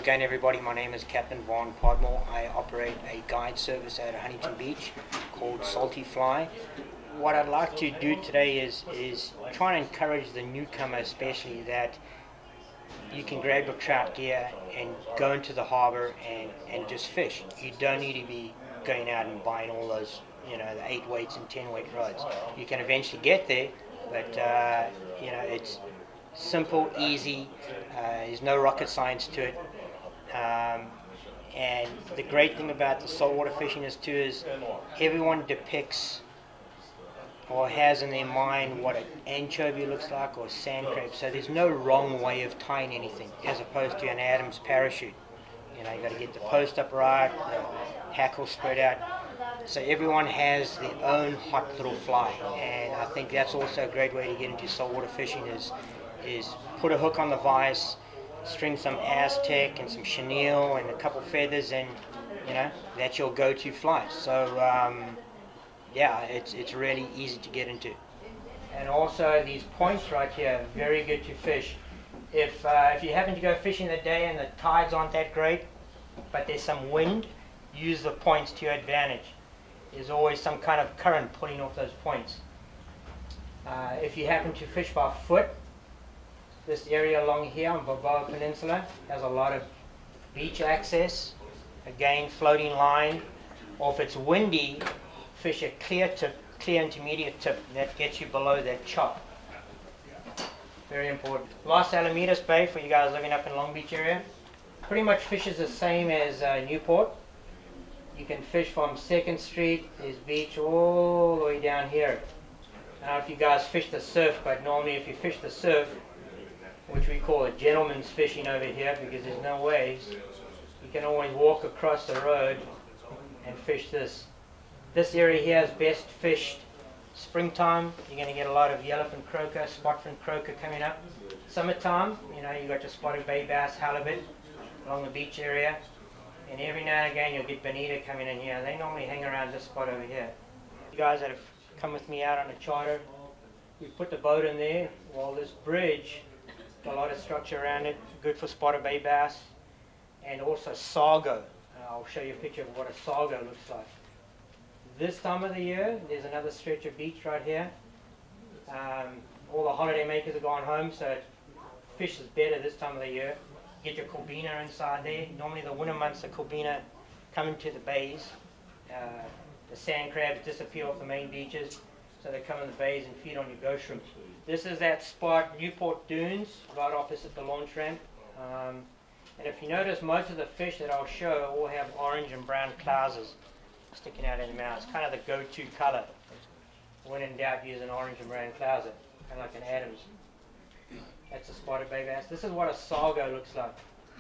it going, everybody? My name is Capt Vaughn Podmore. I operate a guide service at Huntington Beach called Salty Fly. What I'd like to do today is try and encourage the newcomer especially that you can grab your trout gear and go into the harbor and just fish. You don't need to be going out and buying all those, the 8 weights and 10 weight rods. You can eventually get there, but it's simple, easy. There's no rocket science to it. And the great thing about the saltwater fishing is everyone depicts or has in their mind what an anchovy looks like or a sand crab. So there's no wrong way of tying anything as opposed to an Adam's parachute. You got to get the post up right, the hackle spread out. So everyone has their own hot little fly, and I think that's also a great way to get into saltwater fishing is put a hook on the vise, string some Aztec and some chenille and a couple feathers, and that's your go-to fly. So yeah, it's really easy to get into. And also these points right here, very good to fish. If you happen to go fishing the day and the tides aren't that great, but there's some wind, use the points to your advantage. There's always some kind of current pulling off those points. If you happen to fish by foot, this area along here on Balboa Peninsula has a lot of beach access. Again, floating line. Or if it's windy, fish a clear intermediate tip. That gets you below that chop. Very important. Los Alamitos Bay, for you guys living up in Long Beach area, pretty much fishes the same as Newport. You can fish from 2nd Street, there's beach all the way down here. I don't know if you guys fish the surf, but normally if you fish the surf, which we call a gentleman's fishing over here because there's no waves, you can always walk across the road and fish this. This area here is best fished springtime. You're going to get a lot of yellowfin croaker, spotfin croaker coming up. Summertime, you got your spotted bay bass, halibut along the beach area. And every now and again you'll get bonita coming in here. They normally hang around this spot over here. You guys that have come with me out on a charter, we put the boat in there. Well, this bridge, got a lot of structure around it, good for spotted bay bass, and also sargo. I'll show you a picture of what a sargo looks like. This time of the year, there's another stretch of beach right here. All the holiday makers are gone home, so fish is better this time of the year. Get your corbina inside there. Normally the winter months the corbina come into the bays. The sand crabs disappear off the main beaches, so they come in the bays and feed on your ghost shrimp. This is that spot, Newport Dunes, right opposite the launch ramp. And if you notice, most of the fish that I'll show all have orange and brown clouses sticking out in the mouth. It's kind of the go-to color. When in doubt, use an orange and brown clouser, kind of like an Adams. That's a spotted bay bass. This is what a sargo looks like.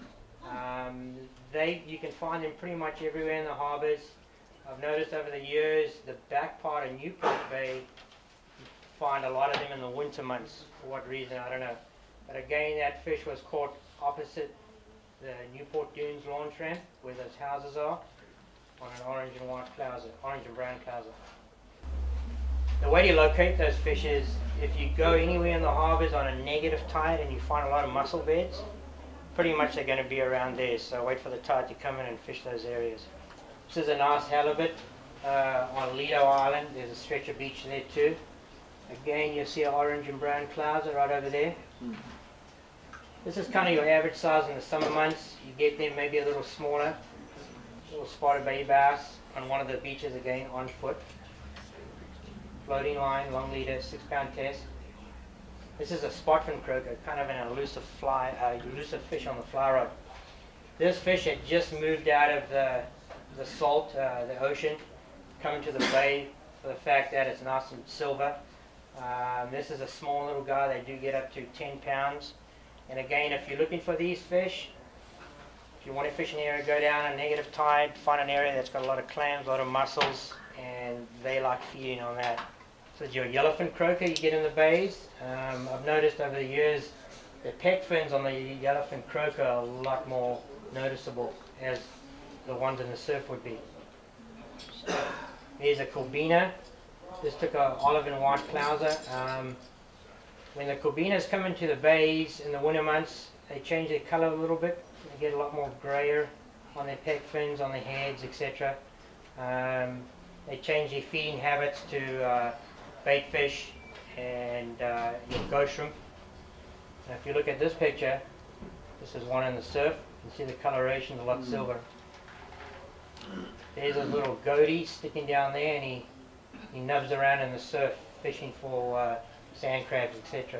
You can find them pretty much everywhere in the harbors. I've noticed over the years, the back part of Newport Bay, you find a lot of them in the winter months. For what reason, I don't know. But again, that fish was caught opposite the Newport Dunes launch ramp, where those houses are, on an orange and white clouser, orange and brown clouser. The way to locate those fish is if you go anywhere in the harbors on a negative tide and you find a lot of mussel beds, pretty much they're going to be around there. So wait for the tide to come in and fish those areas. This is a nice halibut on Lido Island. There's a stretch of beach there too. Again, you'll see an orange and brown clouser right over there. This is kind of your average size in the summer months. You get them maybe a little smaller. Little spotted bay bass on one of the beaches again on foot. Floating line, long leader, 6-pound test. This is a spotfin croaker, kind of an elusive fish on the fly rod. This fish had just moved out of the salt, the ocean, coming to the bay for the fact that it's nice and silver. This is a small little guy. They do get up to 10 pounds. And again, if you're looking for these fish, if you want to fish an area, go down a negative tide, find an area that's got a lot of clams, a lot of mussels, and they like feeding on that. So your yellowfin croaker you get in the bays. I've noticed over the years the pec fins on the yellowfin croaker are a lot more noticeable as the ones in the surf would be. So, there's a corbina. This took an olive and white clouser. When the corbinas come into the bays in the winter months, they change their color a little bit. They get a lot more grayer on their pec fins, on their heads, etc. They change their feeding habits to bait fish and your ghost shrimp. Now if you look at this picture, this is one in the surf. You can see the coloration is a lot silver. There's a little goatee sticking down there, and he nubs around in the surf fishing for sand crabs, etc.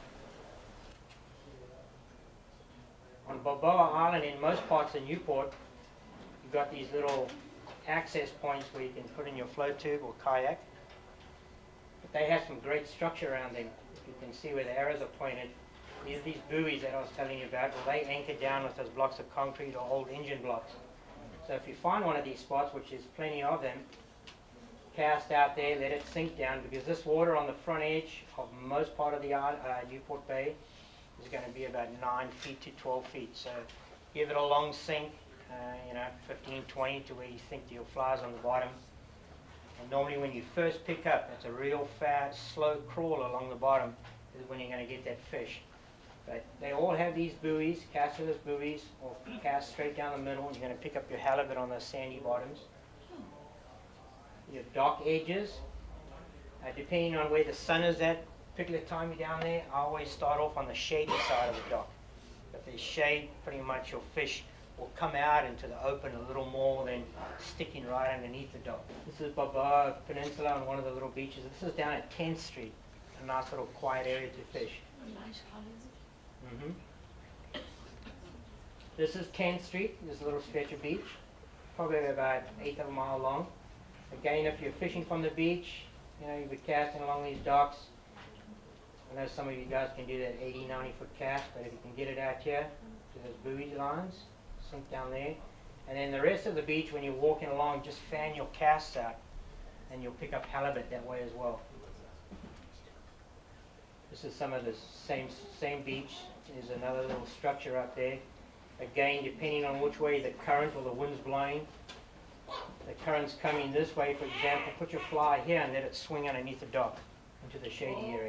On Balboa Island, in most parts of Newport, you've got these little access points where you can put in your float tube or kayak. But they have some great structure around them. If you can see where the arrows are pointed, these are these buoys that I was telling you about, where they anchor down with those blocks of concrete or old engine blocks. So if you find one of these spots, which is plenty of them, cast out there, let it sink down, because this water on the front edge of most part of the Newport Bay is going to be about 9 feet to 12 feet. So give it a long sink, 15, 20 to where you think your fly's on the bottom. And normally when you first pick up, it's a real fast, slow crawl along the bottom is when you're going to get that fish. But they all have these buoys, castless buoys, or cast straight down the middle, and you're going to pick up your halibut on those sandy bottoms. Your dock edges, depending on where the sun is at particular time you're down there, I always start off on the shady side of the dock. If there's shade, pretty much your fish will come out into the open a little more than sticking right underneath the dock. This is Balboa Peninsula on one of the little beaches. This is down at 10th Street, a nice little quiet area to fish. This is 10th Street, this little stretch of beach, probably about 1/8 of a mile long. Again, if you're fishing from the beach, you'll be casting along these docks. I know some of you guys can do that 80, 90-foot cast, but if you can get it out here to those buoy lines, sink down there. And then the rest of the beach, when you're walking along, just fan your casts out, and you'll pick up halibut that way as well. This is some of the same beach. There's another little structure up there. Again, depending on which way the current or the wind's blowing, the current's coming this way, for example, put your fly here and let it swing underneath the dock into the shady area.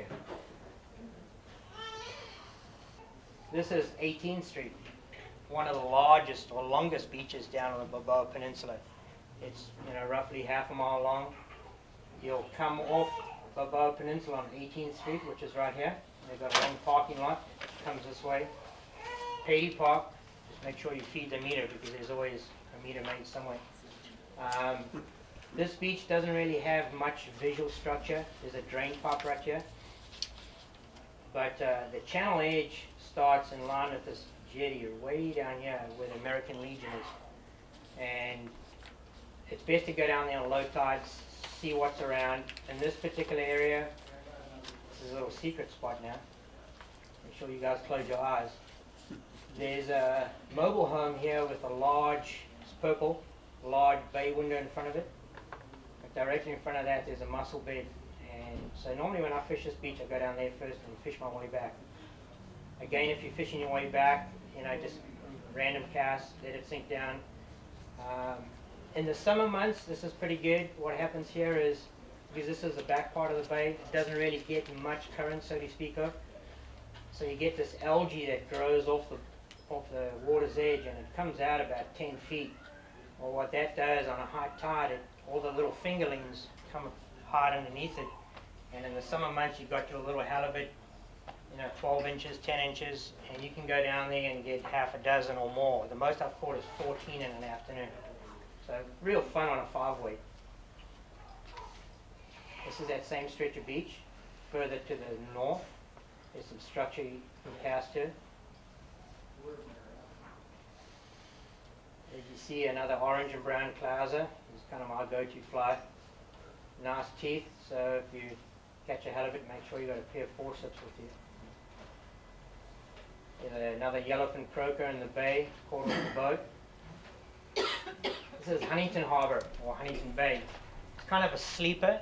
This is 18th Street, one of the largest or longest beaches down on the Balboa Peninsula. It's roughly 1/2 a mile long. You'll come off Balboa Peninsula on 18th Street, which is right here. They've got a long parking lot, comes this way. Patey Park, just make sure you feed the meter, because there's always a meter made somewhere. This beach doesn't really have much visual structure. There's a drain pipe right here. But the channel edge starts in line with this jetty way down here where the American Legion is. And it's best to go down there on low tides, see what's around. In this particular area, this is a little secret spot now. Make sure you guys close your eyes. There's a mobile home here with a large, it's purple, large bay window in front of it. But directly in front of that there's a mussel bed. And so normally when I fish this beach, I go down there first and fish my way back. Again, if you're fishing your way back, just random cast, let it sink down. In the summer months, this is pretty good. What happens here is, because this is the back part of the bay, it doesn't really get much current, so to speak of. So you get this algae that grows off the water's edge, and it comes out about 10 feet. Well, what that does on a high tide, all the little fingerlings come hard underneath it. And in the summer months, you've got your little halibut, 12 inches, 10 inches, and you can go down there and get 6 or more. The most I've caught is 14 in an afternoon. So real fun on a 5-weight. This is that same stretch of beach. Further to the north, there's some structure you can cast to. As you see, another orange and brown clouser. It's kind of my go-to fly. Nice teeth, so if you catch a halibut, make sure you've got a pair of forceps with you. There's another yellowfin croaker in the bay, caught off the boat. This is Huntington Harbour, or Huntington Bay. It's kind of a sleeper.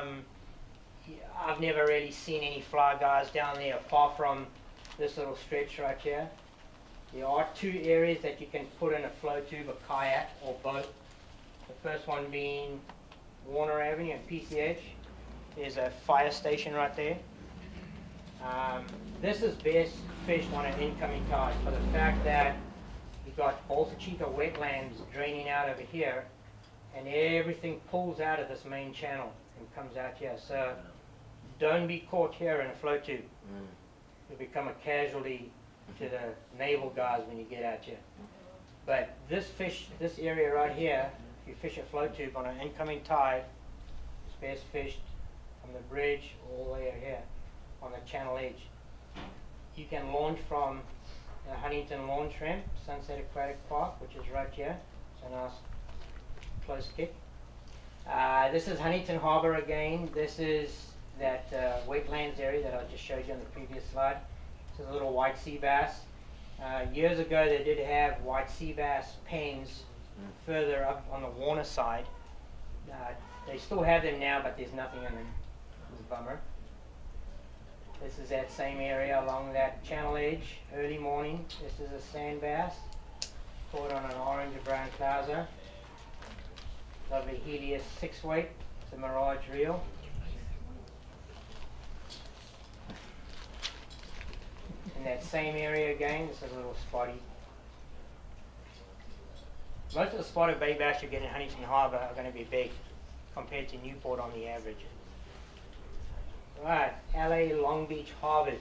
I've never really seen any fly guys down there apart from this little stretch right here. There are 2 areas that you can put in a float tube, a kayak or boat. The first one being Warner Avenue and PCH. There's a fire station right there. This is best fished on an incoming tide for the fact that you you've got Balsa Chica wetlands draining out over here, and everything pulls out of this main channel and comes out here. So don't be caught here in a flow tube. You'll become a casualty to the naval guys when you get out here. But this area right here, if you fish a flow tube on an incoming tide, it's best fished from the bridge all the way over here on the channel edge. You can launch from the Huntington Launch Ramp, Sunset Aquatic Park, which is right here. It's a nice close kick. This is Huntington Harbor again. This is that wetlands area that I just showed you on the previous slide. This is a little white sea bass. Years ago they did have white sea bass pens further up on the Warner side. They still have them now, but there's nothing in them. It's a bummer. This is that same area along that channel edge, early morning. This is a sand bass, caught on an orange or brown clouser. Lovely Helios 6-weight, it's a Mirage reel. In that same area again, this is a little spotty. Most of the spotted bay bass you get in Huntington Harbor are going to be big compared to Newport on the average. Right, LA Long Beach harbors.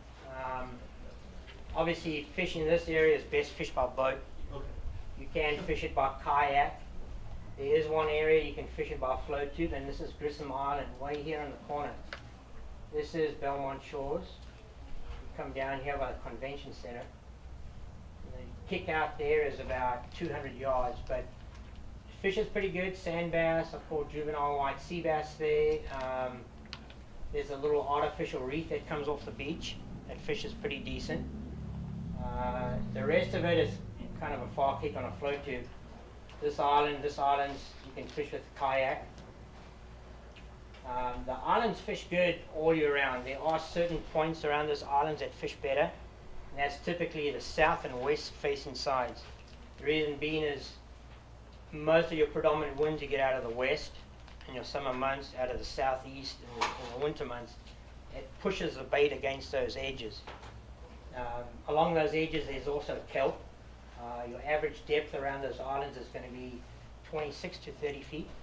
Obviously fishing in this area is best fished by boat. You can fish it by kayak. There is one area you can fish it by float tube, and this is Grissom Island, way here in the corner. This is Belmont Shores. You come down here by the convention center. And the kick out there is about 200 yards, but fish is pretty good. Sand bass, I've caught juvenile white sea bass there. There's a little artificial reef that comes off the beach. That fish is pretty decent. The rest of it is kind of a far kick on a float tube. This island, you can fish with a kayak. The islands fish good all year round. There are certain points around this island that fish better, and that's typically the south and west facing sides. The reason being is most of your predominant winds you get out of the west, in your summer months out of the southeast in the winter months. It pushes the bait against those edges. Along those edges there's also kelp. Your average depth around those islands is going to be 26 to 30 feet.